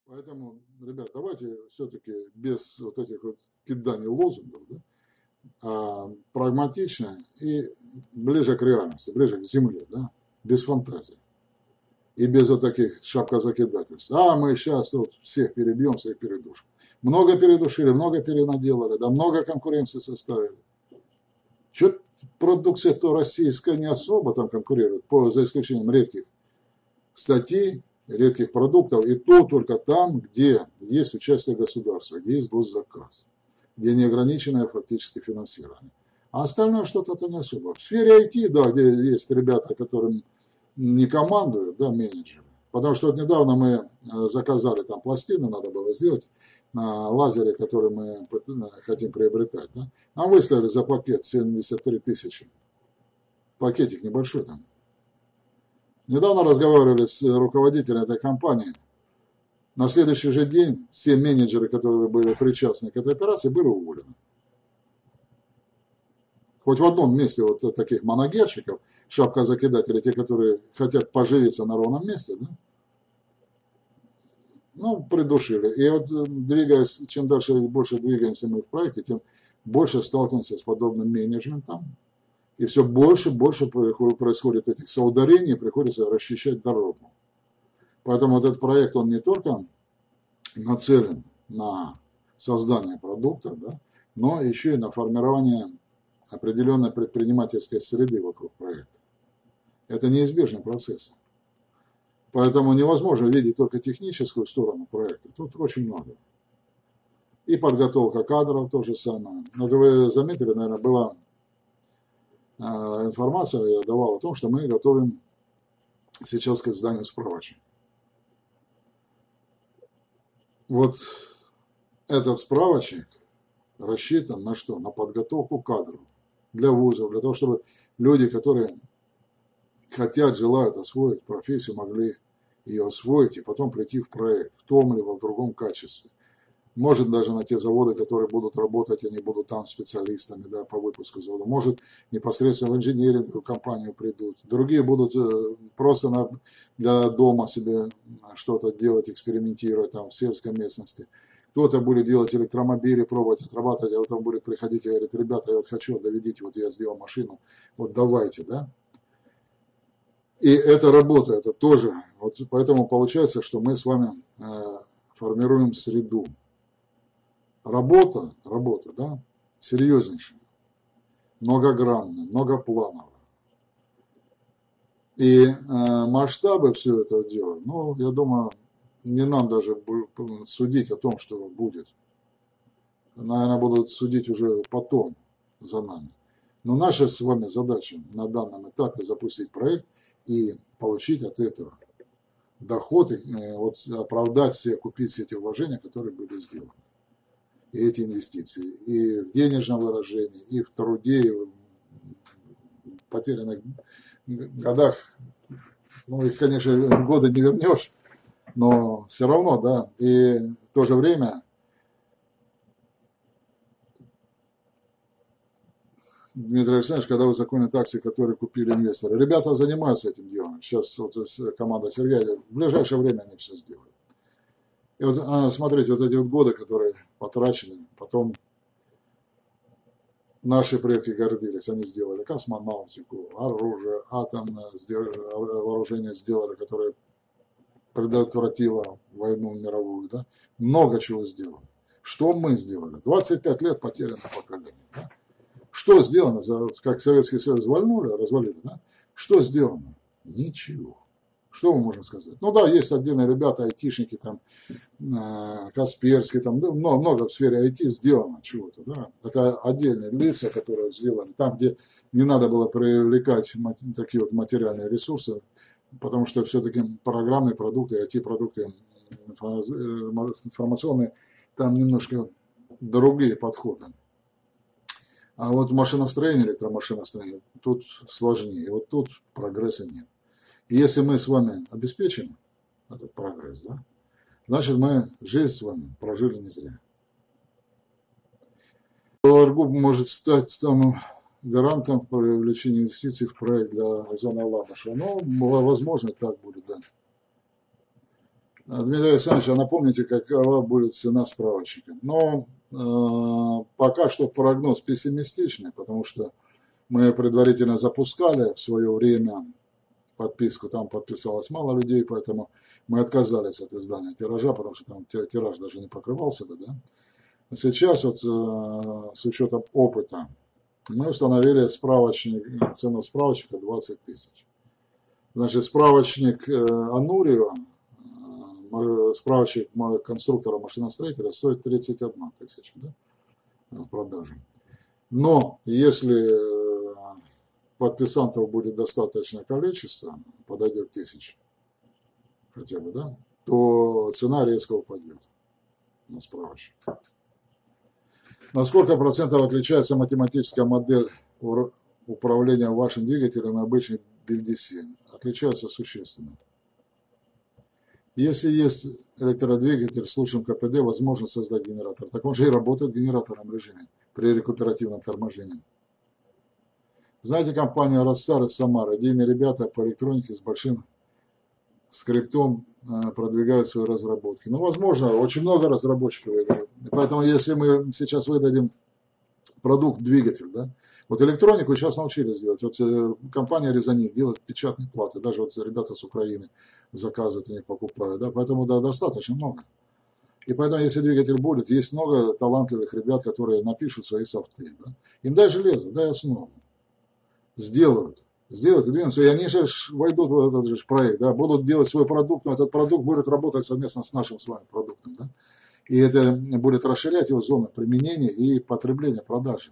Поэтому, ребят, давайте все-таки без вот этих вот киданий лозунгов, да, прагматично и ближе к реальности, ближе к земле, да, без фантазии. И без вот таких шапкозакидательств. Мы сейчас тут всех перебьем, всех передушим. Много передушили, много перенаделали, да, много конкуренции составили. Что продукция-то российская не особо там конкурирует, за исключением редких статей, редких продуктов, и то только там, где есть участие государства, где есть госзаказ, где неограниченное фактически финансирование. А остальное что-то не особо. В сфере IT, да, где есть ребята, которым не командуют, да, менеджеры. Потому что вот недавно мы заказали, там пластины надо было сделать на лазере, который мы хотим приобретать. Да. Нам выставили за пакет 73 тысячи. Пакетик небольшой там. Недавно разговаривали с руководителем этой компании. На следующий же день все менеджеры, которые были причастны к этой операции, были уволены. Хоть в одном месте вот таких манагерщиков, шапкозакидателей, те, которые хотят поживиться на ровном месте, да, ну, придушили. И вот двигаясь, чем дальше больше двигаемся мы в проекте, тем больше сталкиваемся с подобным менеджментом. И все больше и больше происходит этих соударений, приходится расчищать дорогу. Поэтому вот этот проект, он не только нацелен на создание продукта, да, но еще и на формирование определенной предпринимательской среды вокруг проекта. Это неизбежный процесс. Поэтому невозможно видеть только техническую сторону проекта. Тут очень много. И подготовка кадров то же самое. Вот вы заметили, наверное, была информация, я давал о том, что мы готовим сейчас к изданию справочника. Вот этот справочник рассчитан на что? На подготовку кадров для вузов, для того, чтобы люди, которые хотят, желают освоить профессию, могли ее освоить и потом прийти в проект в том либо в другом качестве. Может, даже на те заводы, которые будут работать, они будут там специалистами, да, по выпуску завода. Может, непосредственно в инженеринговую компанию придут. Другие будут просто для дома себе что-то делать, экспериментировать там в сельской местности. Кто-то будет делать электромобили, пробовать, отрабатывать, а потом будет приходить и говорит: ребята, я вот хочу, доведите, вот я сделал машину, вот давайте, да. И это работа, это тоже. Вот поэтому получается, что мы с вами формируем среду. Работа, да, серьезнейшая, многогранная, многоплановая. И масштабы всего этого дела, ну, я думаю, не нам даже судить о том, что будет. Наверное, будут судить уже потом за нами. Но наша с вами задача на данном этапе запустить проект и получить от этого доход, и вот оправдать все, купить все эти вложения, которые были сделаны. И эти инвестиции. И в денежном выражении, и в труде, и в потерянных годах. Ну, их, конечно, годы не вернешь, но все равно, да. И в то же время Дмитрий Александрович, когда узаконят акции, которые купили инвесторы. Ребята занимаются этим делом. Сейчас вот команда Сергея, в ближайшее время они все сделают. И вот смотрите, вот эти вот годы, которые потрачены, потом наши предки гордились, они сделали космонавтику, оружие, атомное вооружение сделали, которое предотвратило войну мировую, да? Много чего сделали. Что мы сделали? 25 лет потеряно поколение. Да? Что сделано, как Советский Союз развалили, да? Что сделано? Ничего. Что мы можем сказать? Ну да, есть отдельные ребята, айтишники, там, Касперский, там, да, много в сфере IT сделано чего-то, да. Это отдельные лица, которые сделали. Там, где не надо было привлекать такие вот материальные ресурсы, потому что все-таки программные продукты, IT-продукты, информационные, там немножко другие подходы. А вот машиностроение, электромашиностроение, тут сложнее. И вот тут прогресса нет. И если мы с вами обеспечим этот прогресс, да, значит, мы жизнь с вами прожили не зря. Ларгуб может стать самым гарантом привлечения инвестиций в проект для зоны Алабаша. Ну, возможно, так будет, да. Дмитрий Александрович, а напомните, какова будет цена справочника? Но пока что прогноз пессимистичный, потому что мы предварительно запускали в свое время подписку, там подписалось мало людей, поэтому мы отказались от издания тиража, потому что там тираж даже не покрывался бы, да. Сейчас вот с учетом опыта мы установили справочник, цену справочника 20 тысяч. Значит, справочник Анурио, справочник конструктора-машиностроителя стоит 31 тысяча, да, в продаже. Но если подписантов будет достаточное количество, подойдет 1000 хотя бы, да, то цена резко упадет на справочник. На сколько процентов отличается математическая модель управления вашим двигателем и обычной BLDC? Отличается существенно. Если есть электродвигатель с лучшим КПД, возможно создать генератор. Так он же и работает в генераторном режиме при рекуперативном торможении. Знаете, компания Росстар из Самары, идейные ребята по электронике с большим скриптом продвигают свои разработки. Ну, возможно, очень много разработчиков выдают. Поэтому, если мы сейчас выдадим продукт, двигатель, да, вот электронику сейчас научились делать. Вот компания Резонит делает печатные платы, даже вот ребята с Украины заказывают, у них покупают, да, поэтому да, достаточно много. И поэтому, если двигатель будет, есть много талантливых ребят, которые напишут свои софты, да. Им дай железо, дай основу, сделают и двинутся, и они же войдут в этот же проект, да, будут делать свой продукт, но этот продукт будет работать совместно с нашим с вами продуктом, да, и это будет расширять его зону применения и потребления, продажи.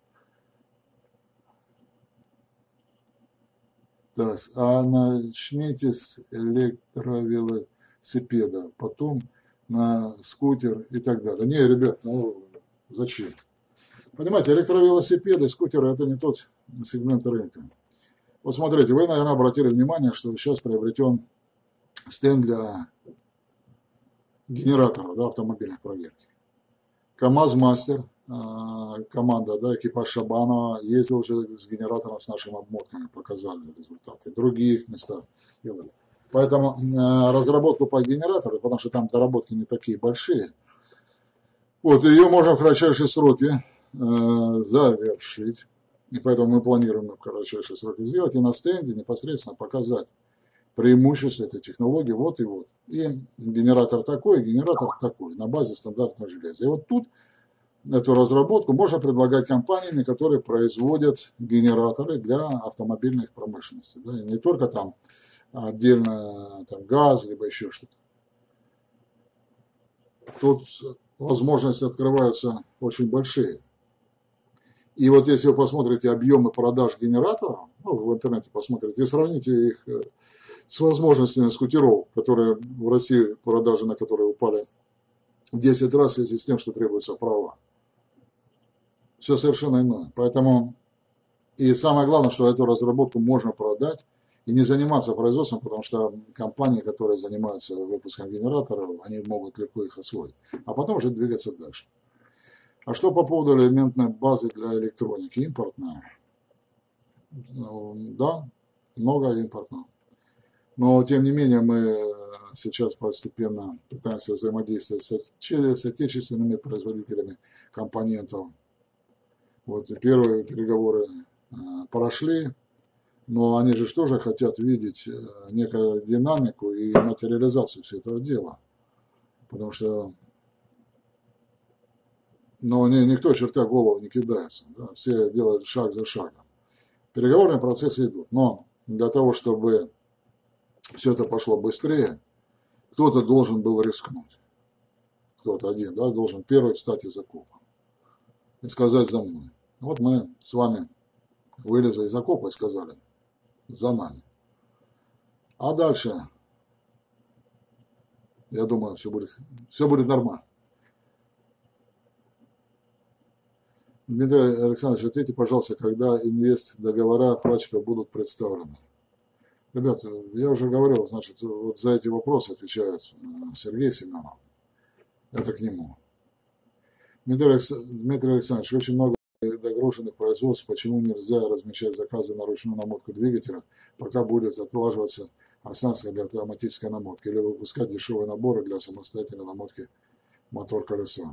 Так, а начните с электровелосипеда, потом на скутер и так далее. Не, ребят, ну зачем? Понимаете, электровелосипеды, скутеры – это не тот сегмент рынка. Вот смотрите, вы, наверное, обратили внимание, что сейчас приобретен стенд для генераторов, да, автомобильных проверки. КамАЗ Мастер, команда, да, экипаж Шабанова ездил уже с генератором, с нашими обмотками, показали результаты. В других местах делали. Поэтому разработку по генератору, потому что там доработки не такие большие, вот ее можно в кратчайшие сроки завершить. И поэтому мы планируем в кратчайшие сроки сделать и на стенде непосредственно показать преимущество этой технологии, вот и вот. И генератор такой, на базе стандартного железа. И вот тут эту разработку можно предлагать компаниями, которые производят генераторы для автомобильных промышленностей. Да, и не только там отдельно там, газ, либо еще что-то. Тут возможности открываются очень большие. И вот если вы посмотрите объемы продаж генераторов, ну, в интернете посмотрите, и сравните их с возможностями скутеров, которые в России, продажи на которые упали в 10 раз, в связи с тем, что требуются права. Все совершенно иное. Поэтому, и самое главное, что эту разработку можно продать и не заниматься производством, потому что компании, которые занимаются выпуском генераторов, они могут легко их освоить, а потом уже двигаться дальше. А что по поводу элементной базы для электроники? Импортная. Да, много импортного. Но, тем не менее, мы сейчас постепенно пытаемся взаимодействовать с отечественными производителями компонентов. Вот первые переговоры прошли, но они же тоже хотят видеть некую динамику и материализацию всего этого дела. Потому что никто чертя голову не кидается. Да? Все делают шаг за шагом. Переговорные процессы идут. Но для того, чтобы все это пошло быстрее, кто-то должен был рискнуть. Кто-то один, да, должен первый встать из окопа и сказать за мной. Вот мы с вами вылезли из окопа и сказали за нами. А дальше, я думаю, все будет нормально. Дмитрий Александрович, ответьте, пожалуйста, когда инвест-договора вкладчиков будут представлены? Ребята, я уже говорил, значит, вот за эти вопросы отвечает Сергей Семенов. Это к нему. Дмитрий Александрович, очень много догруженных производств. Почему нельзя размещать заказы на ручную намотку двигателя, пока будет отлаживаться оснастка для автоматической намотки, или выпускать дешевые наборы для самостоятельной намотки мотор колеса.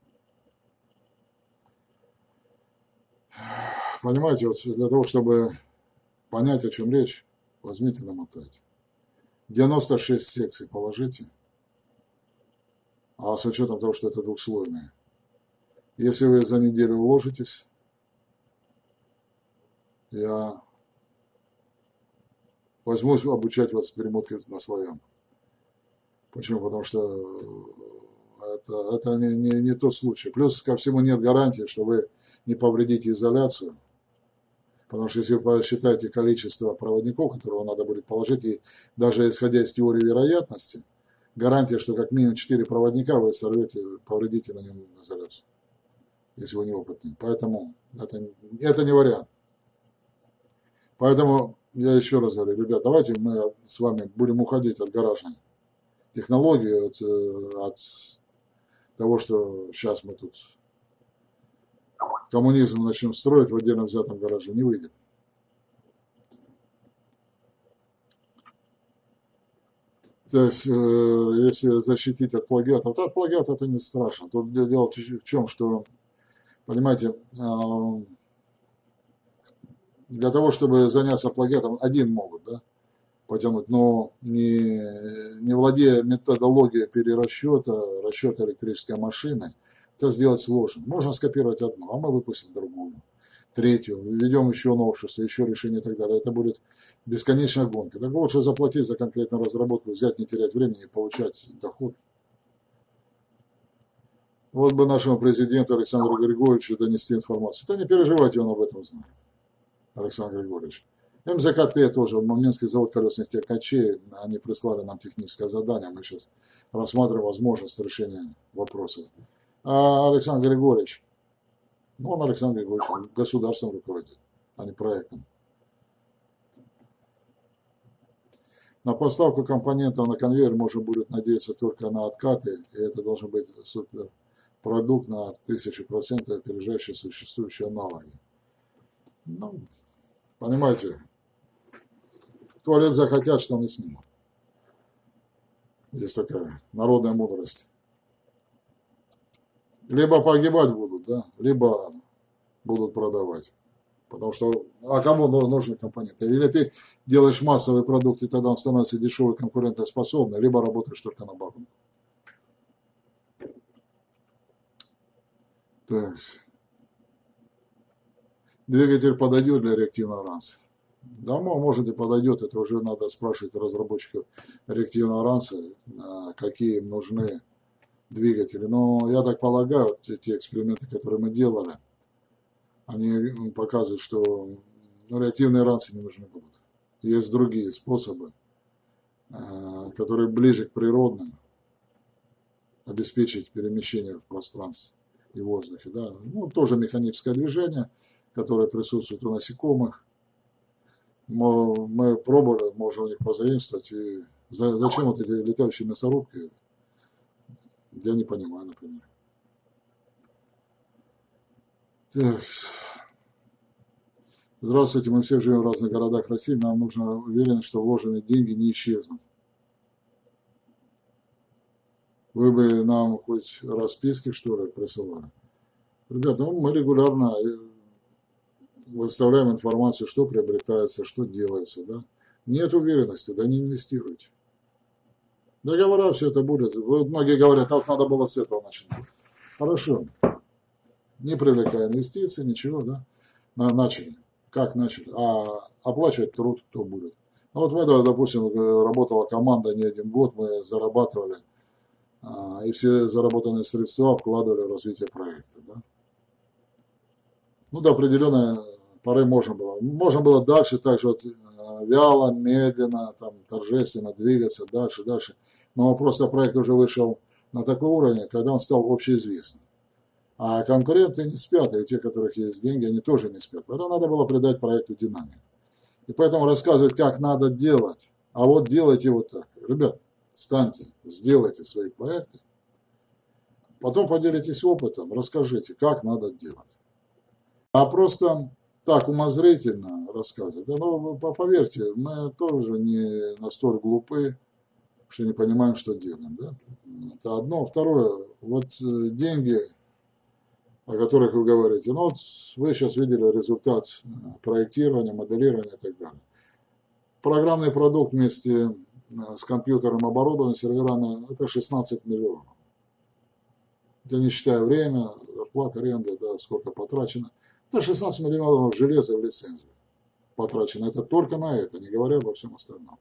Понимаете, вот для того, чтобы понять, о чем речь, возьмите, намотайте. 96 секций положите, а с учетом того, что это двухслойные. Если вы за неделю уложитесь, я возьмусь обучать вас перемотке на слоям. Почему? Потому что это не тот случай. Плюс ко всему нет гарантии, что вы не повредите изоляцию. Потому что если вы посчитаете количество проводников, которые надо будет положить, и даже исходя из теории вероятности, гарантия, что как минимум 4 проводника вы сорвете, повредите на нем изоляцию, если вы неопытный. Поэтому это не вариант. Поэтому я еще раз говорю, ребят, давайте мы с вами будем уходить от гаражной технологии, от того, что сейчас мы тут коммунизм начнем строить в отдельно взятом гараже, не выйдет. То есть, если защитить от плагиата, вот от плагиата это не страшно. Тут дело в чем, что, понимаете, для того, чтобы заняться плагиатом, один могут, да, потянуть, но не владея методологией перерасчета, расчета электрической машины, это сделать сложно. Можно скопировать одну, а мы выпустим другую, третью, введем еще новшество, еще решение и так далее. Это будет бесконечная гонка. Так лучше заплатить за конкретную разработку, взять, не терять времени и получать доход. Вот бы нашему президенту Александру Григорьевичу донести информацию. Да не переживайте, он об этом знает, Александр Григорьевич. МЗКТ тоже, Минский завод колесных техкачей, они прислали нам техническое задание, мы сейчас рассматриваем возможность решения вопросов. А Александр Григорьевич, он Александр Григорьевич, он государством руководит, а не проектом. На поставку компонентов на конвейер можно будет надеяться только на откаты, и это должен быть суперпродукт на 1000% опережающий существующие аналоги. Ну, понимаете, туалет захотят, что не снимут. Есть такая народная мудрость. Либо погибать будут, да, либо будут продавать. Потому что, а кому нужны компоненты? Или ты делаешь массовый продукт, и тогда он становится дешевый, конкурентоспособный, либо работаешь только на бабу. Так. Двигатель подойдет для реактивного ранца? Да, может и подойдет, это уже надо спрашивать разработчиков реактивного ранца, какие им нужны двигатели. Но я так полагаю, те эксперименты, которые мы делали, они показывают, что реактивные ранцы не нужны будут. Есть другие способы, которые ближе к природным, обеспечить перемещение в пространстве и воздухе. Да? Ну, тоже механическое движение, которое присутствует у насекомых. Мы пробовали, можем у них позаимствовать. И зачем вот эти летающие мясорубки, я не понимаю, например. Так. Здравствуйте, мы все живем в разных городах России, нам нужно уверенность, что вложенные деньги не исчезнут. Вы бы нам хоть расписки, что ли, присылали? Ребята, мы регулярно выставляем информацию, что приобретается, что делается. Да? Нет уверенности, да не инвестируйте. Договора, все это будет. Вот многие говорят, а вот надо было с этого начинать. Хорошо. Не привлекая инвестиции, ничего, да? Начали. Как начали? А оплачивать труд кто будет? Ну, вот мы, допустим, работала команда не один год, мы зарабатывали, и все заработанные средства вкладывали в развитие проекта. Да? Ну, до определенной поры можно было. Можно было дальше так же вот, вяло, медленно, там, торжественно двигаться дальше, дальше. Но просто проект уже вышел на такой уровень, когда он стал общеизвестным. А конкуренты не спят, и у тех, у которых есть деньги, они тоже не спят. Поэтому надо было придать проекту динамику. И поэтому рассказывать, как надо делать. А вот делайте вот так. Ребят, встаньте, сделайте свои проекты. Потом поделитесь опытом, расскажите, как надо делать. А просто так умозрительно рассказывать. Да, но поверьте, мы тоже не настолько глупы, что не понимаем, что делаем. Да? Это одно. Второе, вот деньги, о которых вы говорите, ну вот вы сейчас видели результат проектирования, моделирования и так далее. Программный продукт вместе с компьютером, оборудованием, серверами – это 16 миллионов. Это не считая время, зарплата, аренда, да, сколько потрачено. Это 16 миллионов железа в лицензию потрачено. Это только на это, не говоря обо всем остальном.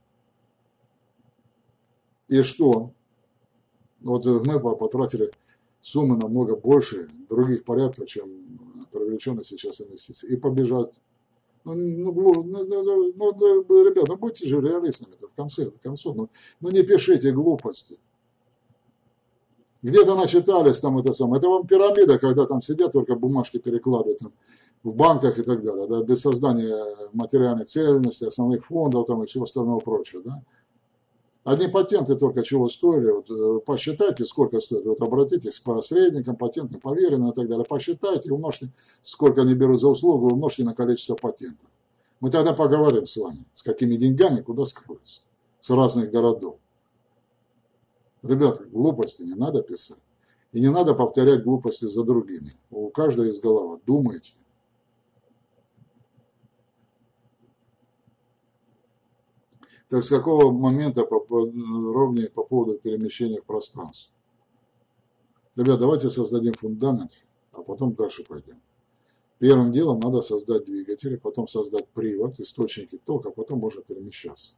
И что? Вот мы потратили суммы намного больше, других порядков, чем привлеченные сейчас инвестиции. И побежать. Ребята, будьте же реалистами в конце концов. Не пишите глупости. Где-то начитались там это самое. Это вам пирамида, когда там сидят, только бумажки перекладывают там, в банках и так далее, да, без создания материальной ценности, основных фондов там, и всего остального прочего. Да. Одни патенты только чего стоили, вот, посчитайте, сколько стоит, вот обратитесь к посредникам, патентным, поверенным и так далее, посчитайте, умножьте, сколько они берут за услугу, умножьте на количество патентов. Мы тогда поговорим с вами, с какими деньгами, куда скроются, с разных городов. Ребята, глупости не надо писать. И не надо повторять глупости за другими. У каждого есть голова. Думайте. Так с какого момента ровнее по поводу перемещения в пространстве? Ребят, давайте создадим фундамент, а потом дальше пойдем. Первым делом надо создать двигатели, потом создать привод, источники тока, а потом можно перемещаться.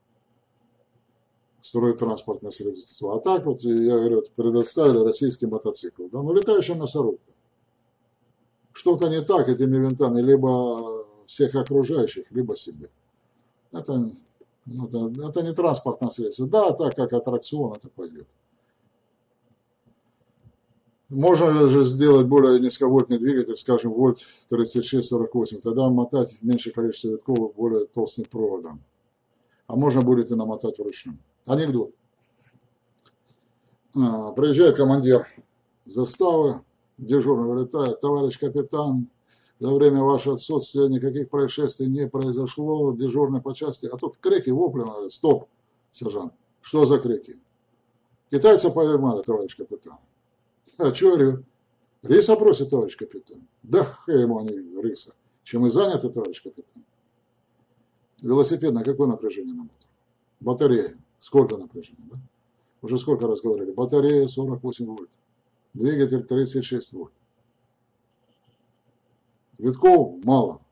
Строить транспортное средство. А так вот, я говорю, предоставили российский мотоцикл. Да? Ну, летающая мясорубка. Что-то не так этими винтами, либо всех окружающих, либо себе. Это не транспортное средство. Да, так как аттракцион это пойдет. Можно же сделать более низковольтный двигатель, скажем, вольт 36-48. Тогда мотать меньшее количество витков более толстым проводом. А можно будет и намотать вручную. Анекдот. Приезжает командир заставы, дежурный вылетает: товарищ капитан, за время вашего отсутствия никаких происшествий не произошло, дежурный по части. А тут крики, вопли, говорит: стоп, сержант, что за крики? Китайца поймали, товарищ капитан. А что, говорю? Риса просит, товарищ капитан. Да хай ему они риса. Чем и заняты, товарищ капитан. Велосипед на какое напряжение намотан? Батарея. Сколько напряжения, да? Уже сколько раз говорили. Батарея 48 вольт. Двигатель 36 вольт. Витков мало.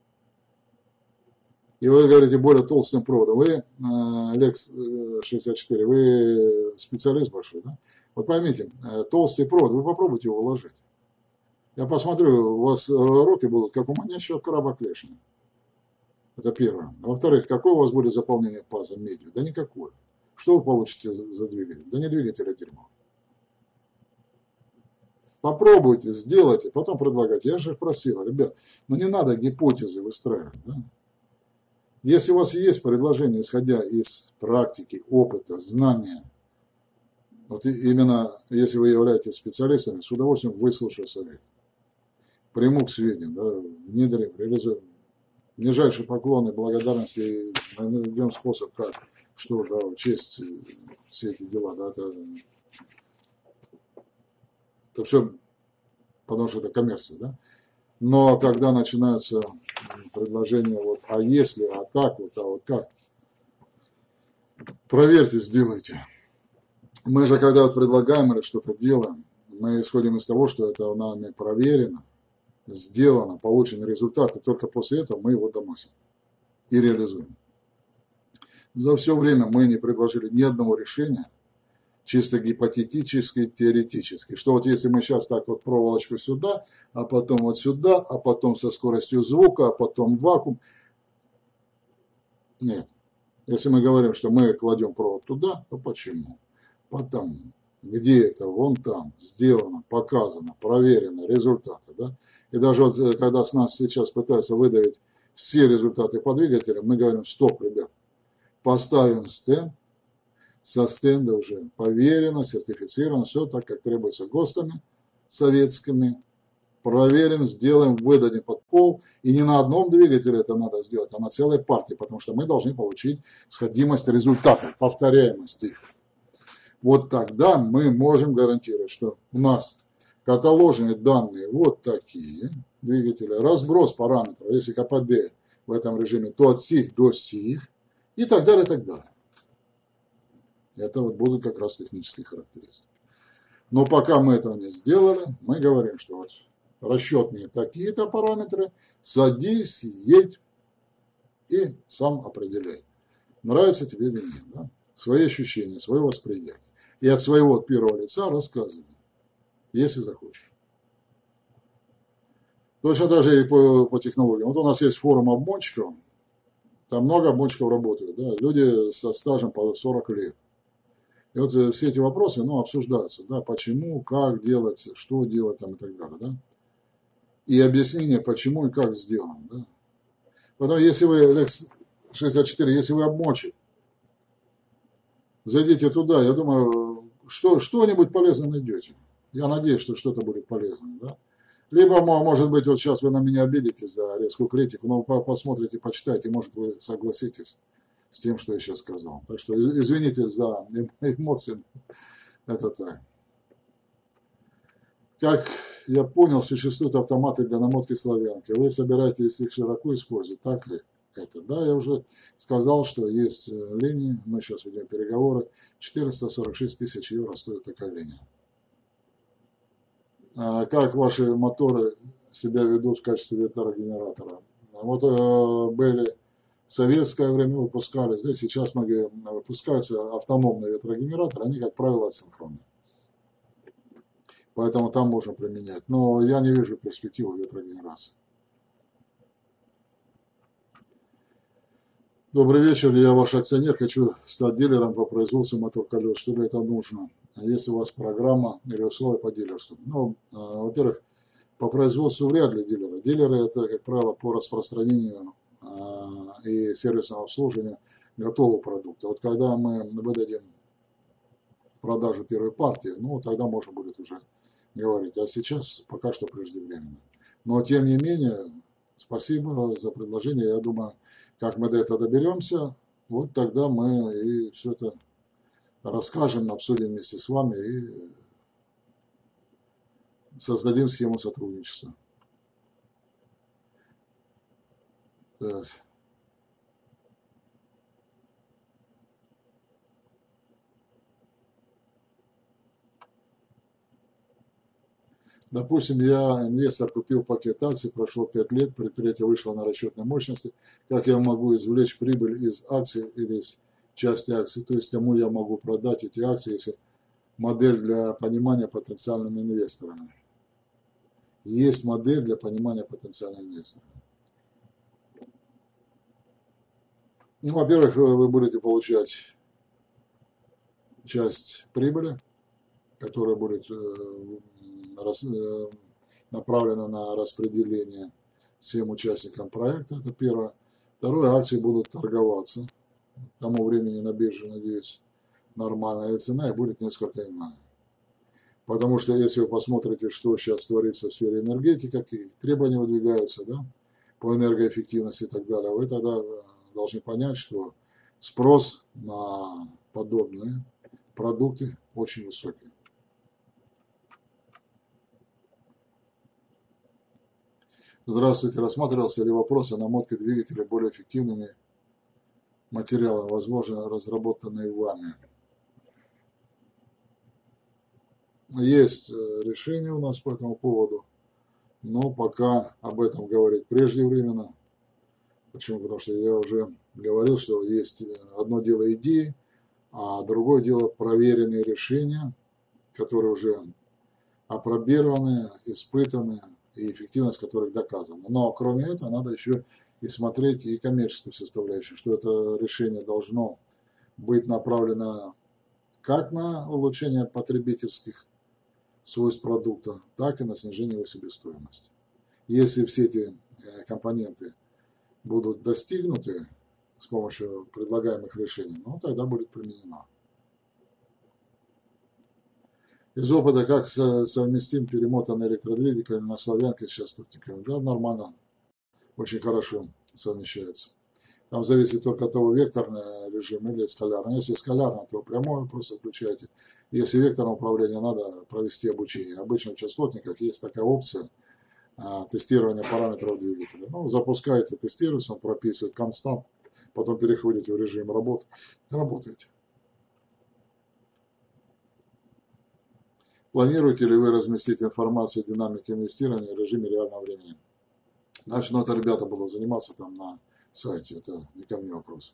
И вы говорите более толстым проводом. Вы, Лекс 64, вы специалист большой, да? Вот поймите, толстый провод, вы попробуйте его уложить. Я посмотрю, у вас руки будут, как у манящего краба клешня. Это первое. А во-вторых, какое у вас будет заполнение паза медью? Да никакое. Что вы получите за двигатель? Да не двигатель, а дерьмо. Попробуйте, сделайте, потом предлагайте. Я же просил, ребят, не надо гипотезы выстраивать. Да? Если у вас есть предложение, исходя из практики, опыта, знания, вот именно если вы являетесь специалистами, с удовольствием выслушаю совет. Приму к сведению, да, внедрим, реализуем. Нижайшие поклоны, благодарности, найдем способ, как, что, да, учесть все эти дела, да, это все, потому что это коммерция, да. Но когда начинаются предложения, вот, а если, а так, вот, а вот как, проверьте, сделайте. Мы же, когда вот предлагаем или что-то делаем, мы исходим из того, что это нами проверено, сделано, получены результаты, только после этого мы его доносим и реализуем. За все время мы не предложили ни одного решения, чисто гипотетически, теоретически, что вот если мы сейчас так вот проволочку сюда, а потом вот сюда, а потом со скоростью звука, а потом вакуум. Нет. Если мы говорим, что мы кладем провод туда, то почему? Потому. Где это? Вон там. Сделано, показано, проверено, результаты. Да? И даже вот, когда с нас сейчас пытаются выдавить все результаты по двигателям, мы говорим: стоп, ребят, поставим стенд, со стенда уже проверено, сертифицировано, все так, как требуется ГОСТами советскими, проверим, сделаем, выдадим под пол. И не на одном двигателе это надо сделать, а на целой партии, потому что мы должны получить сходимость результатов, повторяемость их. Вот тогда мы можем гарантировать, что у нас каталожные данные вот такие двигатели, разброс параметров, если КПД в этом режиме, то от сих до сих и так далее, и так далее. Это вот будут как раз технические характеристики. Но пока мы этого не сделали, мы говорим, что вот расчетные такие-то параметры, садись, едь и сам определяй. Нравится тебе или нет. Да? Свои ощущения, свое восприятие. И от своего первого лица рассказывай, если захочешь. Точно так же и по технологиям. Вот у нас есть форум обмонщиков, там много обмонщиков работают, да? Люди со стажем по 40 лет. И вот все эти вопросы обсуждаются, да? Почему, как делать, что делать там, и так далее. Да? И объяснение, почему и как сделано. Да? Потому если вы, Лекс 64, если вы обмонщик, зайдите туда, я думаю, что-нибудь полезное найдете. Я надеюсь, что что-то будет полезное. Да? Либо, может быть, вот сейчас вы на меня обидитесь за резкую критику, но посмотрите, почитайте, может, вы согласитесь с тем, что я сейчас сказал. Так что извините за эмоции. Это так. Как я понял, существуют автоматы для намотки славянки. Вы собираетесь их широко использовать, так ли это? Да, я уже сказал, что есть линии, мы сейчас ведем переговоры. 446 тысяч евро стоит такая линия. Как ваши моторы себя ведут в качестве ветрогенератора? Вот были в советское время выпускались, да, сейчас многие выпускаются автономные ветрогенераторы, они, как правило, асинхронные. Поэтому там можно применять. Но я не вижу перспективы ветрогенерации. Добрый вечер, я ваш акционер, хочу стать дилером по производству мотор-колес. Что для этого нужно? Есть у вас программа или условия по дилерству? Во-первых, по производству вряд ли дилеры. Дилеры это, как правило, по распространению и сервисному обслуживанию готового продукта. Вот когда мы выдадим в продажу первой партии, тогда можно будет уже говорить. А сейчас пока что преждевременно. Но тем не менее, спасибо за предложение. Я думаю, как мы до этого доберемся, вот тогда мы и все это расскажем, обсудим вместе с вами и создадим схему сотрудничества. Так. Допустим, я инвестор, купил пакет акций, прошло 5 лет, предприятие вышло на расчетной мощности. Как я могу извлечь прибыль из акций или из части акций? То есть, кому я могу продать эти акции, если модель для понимания потенциальными инвесторами? Есть модель для понимания потенциальных инвесторов. Во-первых, вы будете получать часть прибыли, которая будет направлена на распределение всем участникам проекта. Это первое. Второе, акции будут торговаться. К тому времени на бирже, надеюсь, нормальная цена и будет несколько иная. Потому что если вы посмотрите, что сейчас творится в сфере энергетики, какие требования выдвигаются, да, по энергоэффективности и так далее, вы тогда должны понять, что спрос на подобные продукты очень высокий. Здравствуйте. Рассматривался ли вопрос о намотке двигателя более эффективными материалами, возможно, разработанные вами? Есть решение у нас по этому поводу, но пока об этом говорить преждевременно. Почему? Потому что я уже говорил, что есть одно дело идеи, а другое дело проверенные решения, которые уже опробированы, испытаны, и эффективность которых доказана. Но кроме этого надо еще и смотреть и коммерческую составляющую, что это решение должно быть направлено как на улучшение потребительских свойств продукта, так и на снижение его себестоимости. Если все эти компоненты будут достигнуты с помощью предлагаемых решений, тогда будет применено. Из опыта, как совместим перемотанный электродвигатель на славянке с частотниками. Да, нормально, очень хорошо совмещается. Там зависит только от того, векторный режим или скалярный. Если скалярный, то прямой просто включаете. Если векторное управление, надо провести обучение. Обычно в частотниках есть такая опция тестирования параметров двигателя. Ну, запускаете, тестируете, он прописывает констант, потом переходите в режим работы и работаете. Планируете ли вы разместить информацию о динамике инвестирования в режиме реального времени? Значит, ну это ребята будут заниматься там на сайте, это не ко мне вопрос.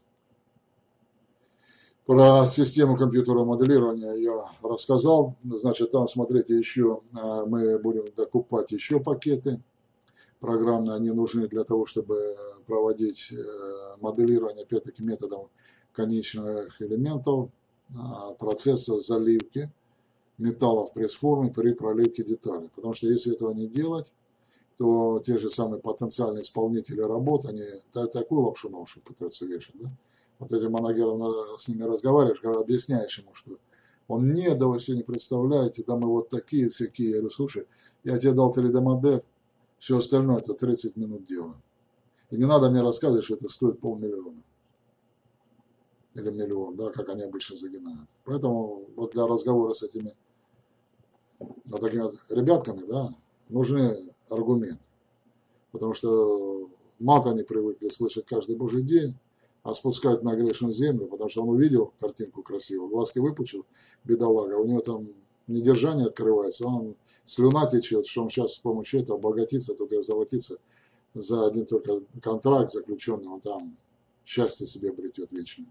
Про систему компьютерного моделирования я рассказал. Значит, там, смотрите, еще мы будем докупать еще пакеты программные. Они нужны для того, чтобы проводить моделирование, опять-таки, методом конечных элементов процесса заливки металлов в пресс-форме при проливке деталей. Потому что если этого не делать, то те же самые потенциальные исполнители работ, они такую лапшу на уши пытаются вешать, да? Вот этим манагером с ними разговариваешь, объясняешь ему, что он не, да вы все не представляете, да мы вот такие, всякие. Я говорю, слушай, я тебе дал 3D-модель, все остальное это 30 минут дела. И не надо мне рассказывать, что это стоит 500 000 или 1 000 000, да, как они обычно загинают. Поэтому вот для разговора с этими вот такими вот ребятками, да, нужны аргументы. Потому что мат они привыкли слышать каждый божий день, а спускать на грешную землю, потому что он увидел картинку красивую, глазки выпучил, бедолага, у него там недержание открывается, он слюна течет, что он сейчас с помощью этого обогатится, тут и озолотится за один только контракт заключенный, он там счастье себе обретет вечно.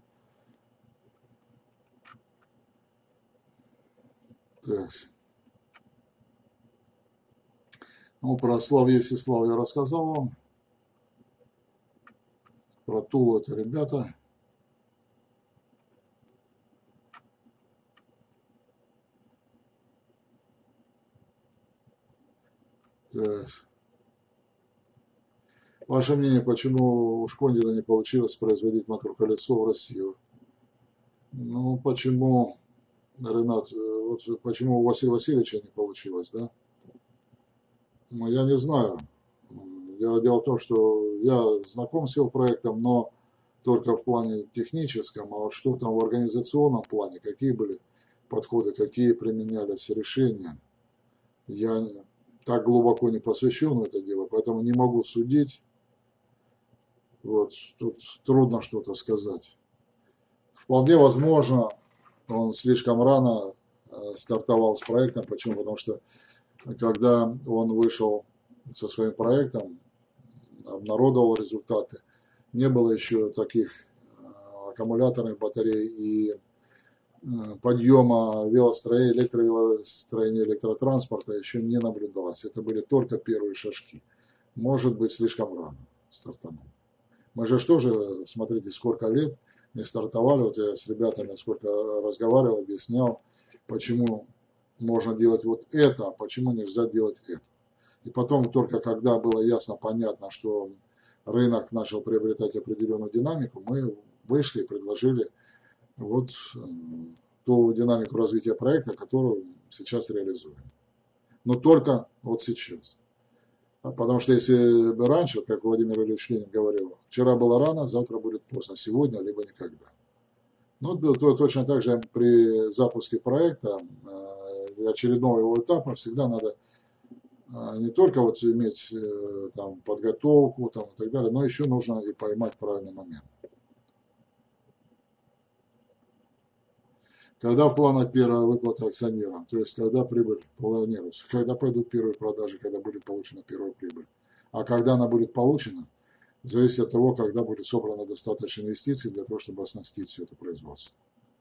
Так. Ну, про Славье Сеслав я рассказал вам. Про Тулу это ребята. Так. Ваше мнение, почему у Шкондина не получилось производить мотор-колесо в России? Ну, почему, Ренат, вот почему у Василия Васильевича не получилось, да? Ну, я не знаю. Дело в том, что я знаком с его проектом, но только в плане техническом, а вот что там в организационном плане, какие были подходы, какие применялись решения, я так глубоко не посвящен в это дело, поэтому не могу судить. Вот, тут трудно что-то сказать. Вполне возможно, он слишком рано стартовал с проектом. Почему? Потому что когда он вышел со своим проектом, обнародовал результаты, не было еще таких аккумуляторных батарей и подъема велостроения, электровелостроения, электротранспорта еще не наблюдалось. Это были только первые шажки. Может быть, слишком рано стартанул. Мы же тоже, смотрите, сколько лет не стартовали. Вот я с ребятами сколько разговаривал, объяснял, почему можно делать вот это, а почему нельзя делать это. И потом только когда было ясно, понятно, что рынок начал приобретать определенную динамику, мы вышли и предложили вот ту динамику развития проекта, которую сейчас реализуем. Но только вот сейчас. Потому что если бы раньше, как Владимир Ильич Ленин говорил, вчера было рано, завтра будет поздно, сегодня либо никогда. Ну, то точно так же при запуске проекта, очередного его этапа, всегда надо не только вот иметь там, подготовку там, и так далее, но еще нужно и поймать правильный момент. Когда в планах первая выплата акционерам, то есть когда прибыль планируется, когда пойдут первые продажи, когда будет получена первая прибыль. А когда она будет получена, зависит от того, когда будет собрано достаточно инвестиций для того, чтобы оснастить все это производство.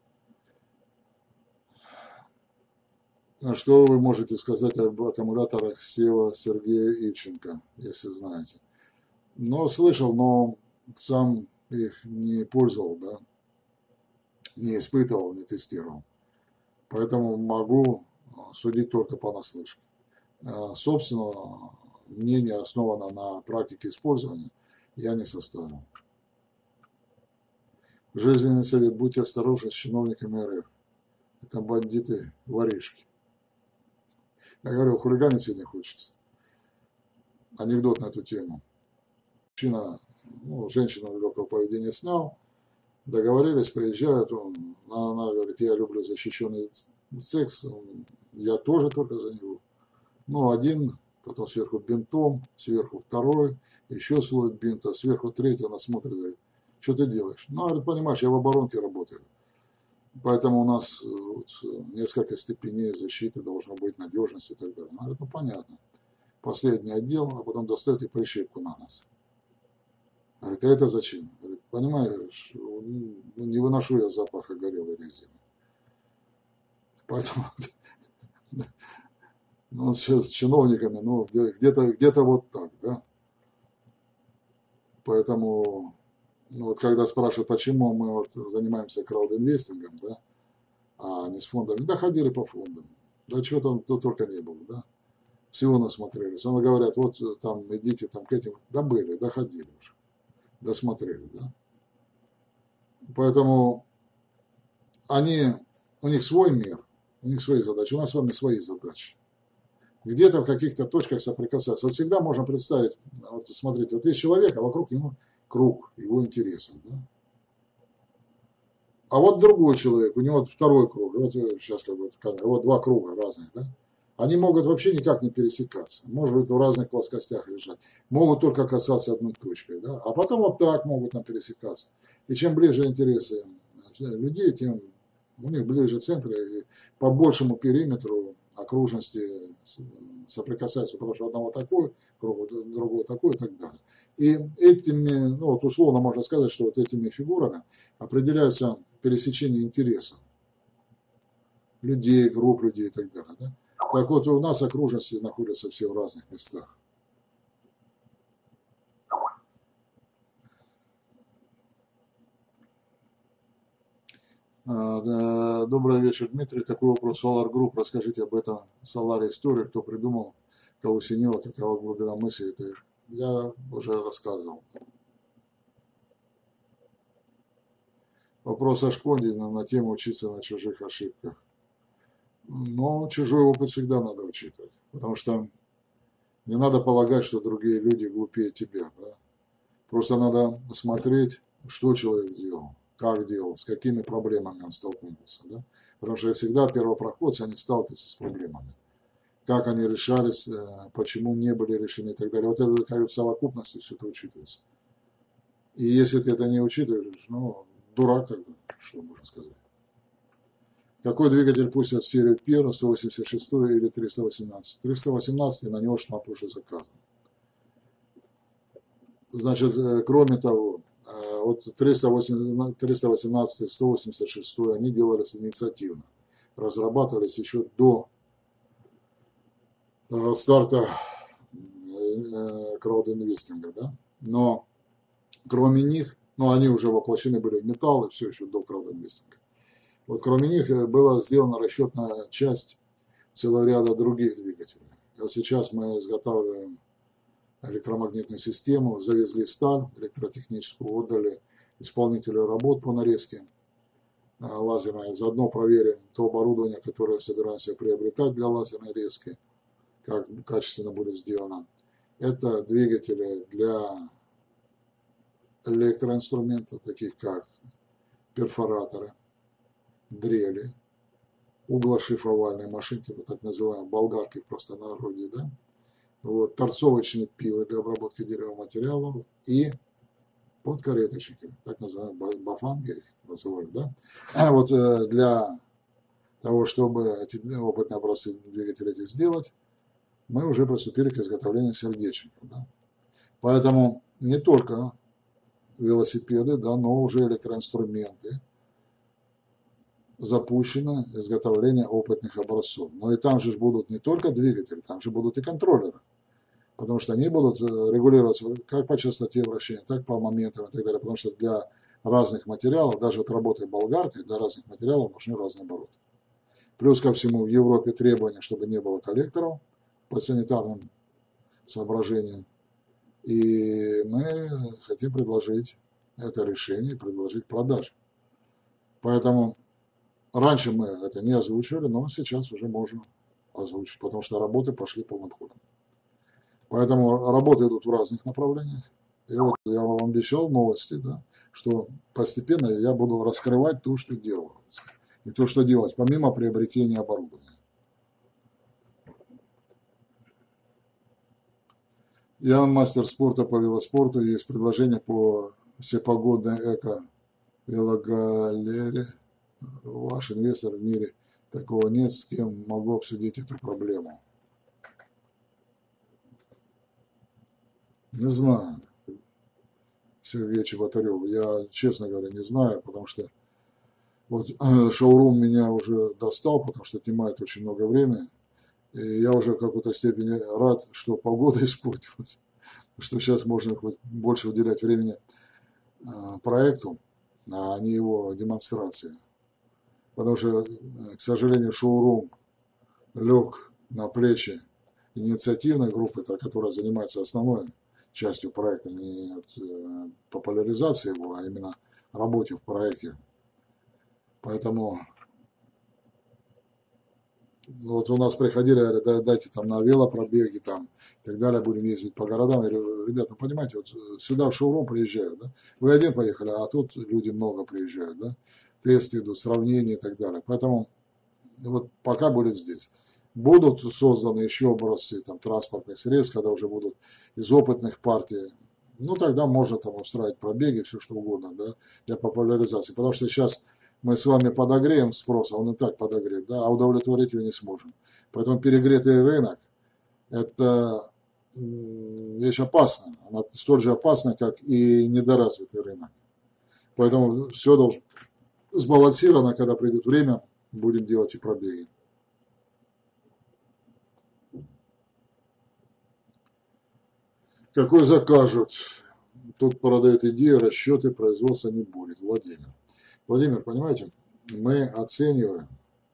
Что вы можете сказать об аккумуляторах Сева Сергея Ильченко, если знаете? Но слышал, но сам их не пользовал, да, не испытывал, не тестировал. Поэтому могу судить только понаслышке. Собственно, мнение основано на практике использования, я не составил. Жизненный совет: будьте осторожны с чиновниками РФ. Это бандиты, воришки. Я говорил, хулиганить сегодня хочется. Анекдот на эту тему. Мужчина, ну, женщину легкого поведения снял, договорились, приезжают, она говорит, я люблю защищенный секс, я тоже только за него. Ну, один, потом сверху бинтом, сверху второй, еще слой бинта, сверху третий, она смотрит, говорит, что ты делаешь? Ну, говорит, понимаешь, я в оборонке работаю. Поэтому у нас вот, несколько степеней защиты должно быть, надежность и так далее. Она говорит, ну, понятно. Последний отдел, а потом достает и прищепку на нос. Говорит, а это зачем? Говорит, понимаешь, не выношу я запаха горелой резины. Поэтому ну, с чиновниками, ну, где-то вот так, да. Поэтому, ну, вот когда спрашивают, почему мы вот занимаемся краудинвестингом, да, а не с фондами, да, ходили по фондам, да, чего там только не было, да, всего насмотрелись. Они говорят, вот там идите там к этим, да были, да ходили уже, досмотрели, да. Поэтому у них свой мир, у них свои задачи, у нас с вами свои задачи. Где-то в каких-то точках соприкасаться. Вот всегда можно представить, вот смотрите, вот есть человек, а вокруг него круг его интересов. Да? А вот другой человек, у него вот второй круг, вот сейчас как бы камера, вот два круга разных, да? Они могут вообще никак не пересекаться, может быть в разных плоскостях лежать, могут только касаться одной точкой, да? А потом вот так могут там пересекаться. И чем ближе интересы людей, тем у них ближе центры, и по большему периметру окружности соприкасаются, потому что одного такой круг, другого такой и так далее. И этими, ну вот условно можно сказать, что вот этими фигурами определяется пересечение интересов людей, групп людей и так далее. Да? Так вот, у нас окружности находятся все в разных местах. Добрый вечер, Дмитрий. Такой вопрос. Solar Group. Расскажите об этом Solar истории. Кто придумал, кого синило, какова глубина мысли. Это я уже рассказывал. Вопрос о школе на тему учиться на чужих ошибках. Но чужой опыт всегда надо учитывать. Потому что не надо полагать, что другие люди глупее тебя. Да? Просто надо смотреть, что человек делал, как делал, с какими проблемами он столкнулся. Да? Потому что всегда первопроходцы, они сталкиваются с проблемами. Как они решались, почему не были решены и так далее. Вот это как в совокупности все это учитывается. И если ты это не учитываешь, ну, дурак тогда, что можно сказать. Какой двигатель пустят в серию первую, 186 или 318? 318, на него штамп уже заказан. Значит, кроме того, вот 318, 186, они делались инициативно. Разрабатывались еще до старта краудинвестинга, да? Но кроме них, ну они уже воплощены были в металл, и все еще до краудинвестинга. Вот кроме них была сделана расчетная часть целого ряда других двигателей. И вот сейчас мы изготавливаем электромагнитную систему, завезли сталь электротехническую, отдали исполнителю работ по нарезке лазерной. Заодно проверим то оборудование, которое собираемся приобретать для лазерной резки, как качественно будет сделано. Это двигатели для электроинструментов, таких как перфораторы, дрели, углошифровальные машинки, так называемые болгарки в простонародье, да? Вот, торцовочные пилы для обработки деревоматериалов и подкареточники, так называемые бафанги их называют, да? А вот для того, чтобы эти опытные образцы двигателей эти сделать, мы уже приступили к изготовлению сердечников, да? Поэтому не только велосипеды, да, но уже электроинструменты запущено изготовление опытных образцов. Но и там же будут не только двигатели, там же будут и контроллеры. Потому что они будут регулироваться как по частоте вращения, так по моментам и так далее. Потому что для разных материалов, даже от работы болгаркой, для разных материалов нужны разные обороты. Плюс ко всему в Европе требования, чтобы не было коллекторов по санитарным соображениям. И мы хотим предложить это решение, предложить продажу. Поэтому раньше мы это не озвучивали, но сейчас уже можем озвучить, потому что работы пошли полным ходом. Поэтому работы идут в разных направлениях. И вот я вам обещал новости, да, что постепенно я буду раскрывать то, что делается. И то, что делать, помимо приобретения оборудования. Я мастер спорта по велоспорту. Есть предложение по всепогодной эко-велогалере. Ваш инвестор в мире такого нет, с кем могу обсудить эту проблему. Не знаю. Сергей Чеботарев. Я, честно говоря, не знаю, потому что вот шоурум меня уже достал, потому что отнимает очень много времени. И я уже в какой-то степени рад, что погода испортилась, что сейчас можно хоть больше уделять времени проекту, а не его демонстрации. Потому что, к сожалению, шоурум лег на плечи инициативной группы, которая занимается основной частью проекта, не популяризации его, а именно работе в проекте. Поэтому вот у нас приходили, говорят, дайте там на велопробеги там и так далее, будем ездить по городам. Я говорю, ребят, ну понимаете, вот сюда в шоурум приезжают, да? Вы один поехали, а тут люди много приезжают, да? Тесты идут, сравнения и так далее. Поэтому вот пока будет здесь. Будут созданы еще образцы там, транспортных средств, когда уже будут из опытных партий. Ну, тогда можно там устраивать пробеги, все что угодно, да, для популяризации. Потому что сейчас мы с вами подогреем спрос, а он и так подогрет, да, а удовлетворить его не сможем. Поэтому перегретый рынок – это вещь опасная. Она столь же опасна, как и недоразвитый рынок. Поэтому все должно сбалансировано, когда придет время, будем делать и пробеги. Какой закажут? Тут продают идею, расчеты, производства не будет. Владимир, понимаете, мы оцениваем,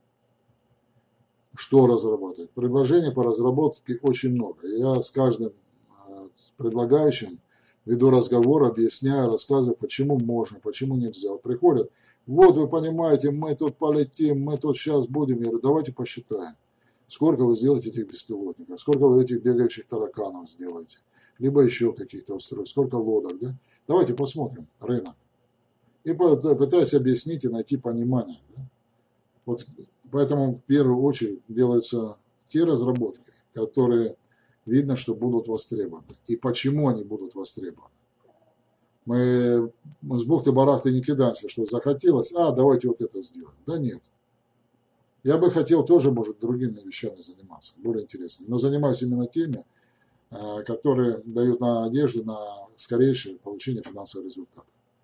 что разрабатывать. Предложений по разработке очень много. Я с каждым предлагающим веду разговор, объясняю, рассказываю, почему можно, почему нельзя. Вот приходят, вот вы понимаете, мы тут полетим, мы тут сейчас будем. Я говорю, давайте посчитаем, сколько вы сделаете этих беспилотников, сколько вы этих бегающих тараканов сделаете, либо еще каких-то устройств, сколько лодок, да? Давайте посмотрим рынок. И пытаюсь объяснить и найти понимание. Да? Вот поэтому в первую очередь делаются те разработки, которые видно, что будут востребованы. И почему они будут востребованы. Мы с бухты-барахты не кидаемся, что захотелось, давайте вот это сделаем. Да нет. Я бы хотел тоже, может, другими вещами заниматься, более интересными. Но занимаюсь именно теми, которые дают надежду на скорейшее получение финансового результата.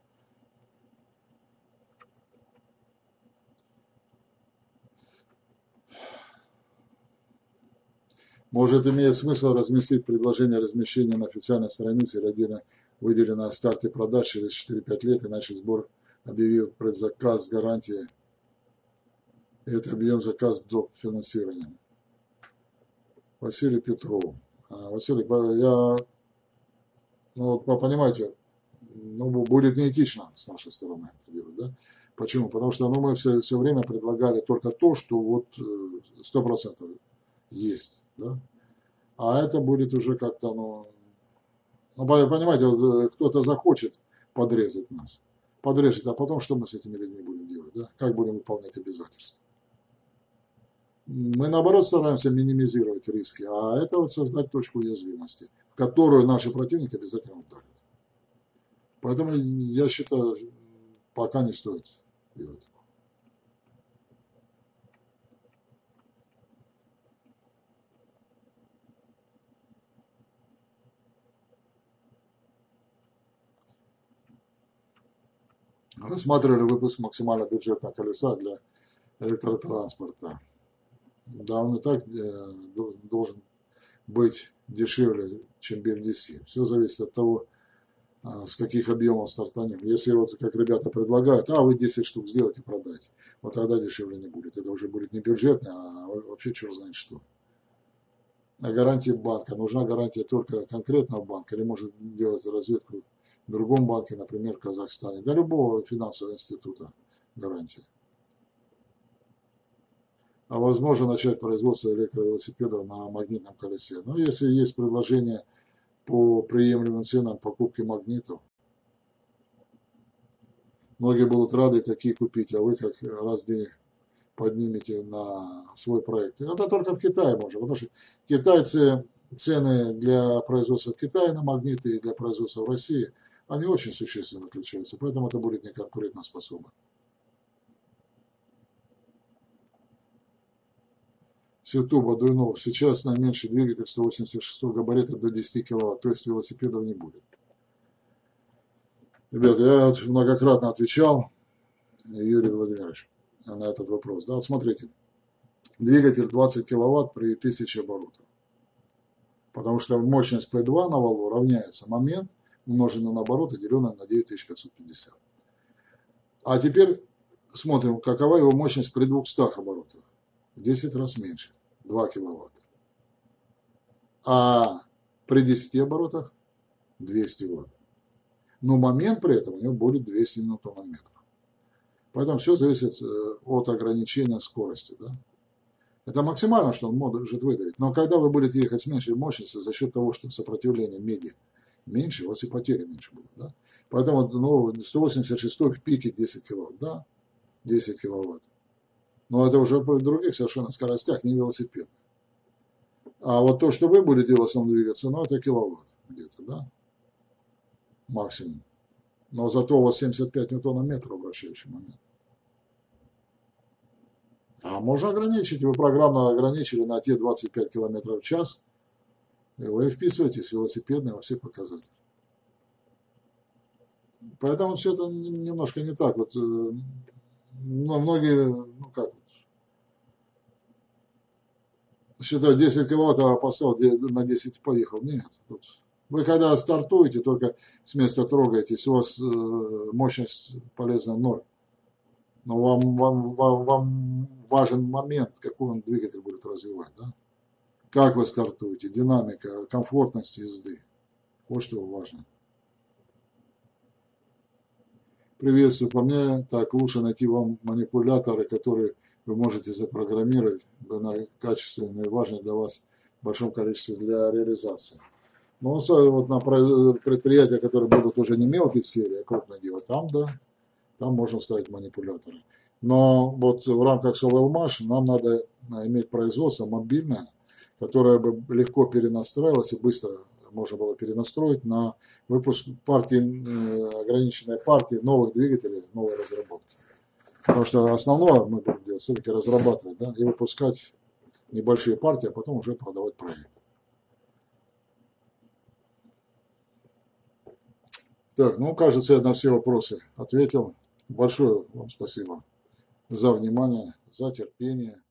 Может, имеет смысл разместить предложение размещения на официальной странице или отдельно выделено о старте продаж через 4-5 лет и начать сбор, объявив предзаказ с гарантией. И это объем заказ до финансирования. Василий Петров. Василий, понимаете, будет неэтично с нашей стороны это делать, да? Почему? Потому что мы все время предлагали только то, что вот 100% есть, да? А это будет уже как-то, понимаете, вот, кто-то захочет подрезать нас, подрежет, а потом что мы с этими людьми будем делать, да? Как будем выполнять обязательства? Мы, наоборот, стараемся минимизировать риски, а это вот создать точку уязвимости, в которую наши противники обязательно ударят. Поэтому я считаю, пока не стоит делать. Рассматривали выпуск максимально бюджетного колеса для электротранспорта. Да, он и так должен быть дешевле, чем BLDC. Все зависит от того, с каких объемов стартанем. Если вот как ребята предлагают, вы 10 штук сделайте, продайте, вот тогда дешевле не будет. Это уже будет не бюджетно, а вообще черт знает что. А гарантия банка. Нужна гарантия только конкретного банка или может делать разведку в другом банке, например, в Казахстане. Для любого финансового института гарантия. а возможно начать производство электровелосипедов на магнитном колесе. Но если есть предложение по приемлемым ценам покупки магнитов, многие будут рады такие купить, а вы как раз денег поднимете на свой проект. Это только в Китае можно, потому что китайцы цены для производства в Китае на магниты и для производства в России, они очень существенно отличаются, поэтому это будет неконкурентоспособно. С Ютуба Дуйнов. Сейчас наименьший двигатель 186 габарита до 10 киловатт, то есть велосипедов не будет. Ребята, я вот многократно отвечал, Юрий Владимирович, на этот вопрос. Да, вот смотрите, двигатель 20 киловатт при 1000 оборотах. Потому что мощность P2 на валу равняется момент, умноженный на обороты, деленное на 9550. А теперь смотрим, какова его мощность при 200 оборотах. В 10 раз меньше, 2 киловатта. А при 10 оборотах 200 ватт. Но момент при этом у него будет 200 ньютонометров. Поэтому все зависит от ограничения скорости. Да? Это максимально, что он может выдавить. Но когда вы будете ехать с меньшей мощностью, за счет того, что сопротивление меди меньше, у вас и потери меньше будут. Да? Поэтому 186 в пике 10 киловатт. Да? 10 киловатт. Но это уже при других совершенно скоростях, не велосипед. А вот то, что вы будете в основном двигаться, ну это киловатт где-то, да? Максимум. Но зато у вас 75 ньютонометров вращающий момент. А можно ограничить, вы программно ограничили на те 25 километров в час, и вы вписываетесь в велосипедные во все показатели. Поэтому все это немножко не так. Вот, многие, ну как, считают 10 киловатт, а поставил на 10 поехал. Нет. Вы когда стартуете, только с места трогаетесь, у вас мощность полезна 0. Но вам важен момент, какой он двигатель будет развивать. Да? Как вы стартуете, динамика, комфортность езды. Вот что важно. Приветствую. По мне, так лучше найти вам манипуляторы, которые вы можете запрограммировать на качественные и важные для вас в большом количестве для реализации. Но вот на предприятия, которые будут уже не мелкие серии, а крупное дело, там, да, там можно ставить манипуляторы. Но вот в рамках Совелмаш нам надо иметь производство мобильное, которое бы легко перенастраивалось и быстро можно было перенастроить на выпуск партии, ограниченной партии новых двигателей, новой разработки. Потому что основное мы будем делать все-таки разрабатывать, да, и выпускать небольшие партии, а потом уже продавать проект. Так, ну, кажется, я на все вопросы ответил. Большое вам спасибо за внимание, за терпение.